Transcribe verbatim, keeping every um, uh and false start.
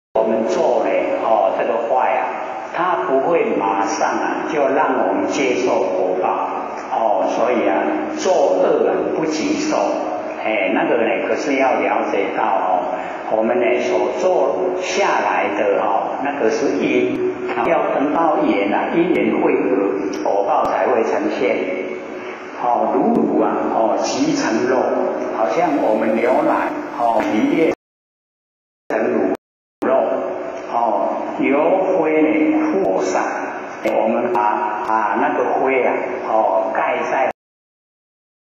我们做了哦这个坏啊，它不会马上啊就让我们接受果报哦，所以啊作恶啊不急受，哎那个呢可是要了解到哦，我们呢所做下来的哦那个是因，要等到缘啊因缘汇合，果报才会呈现。哦如乳啊哦即成肉，好像我们牛奶哦提炼成乳。哦，油灰呢扩散，我们把把那个灰啊，哦盖在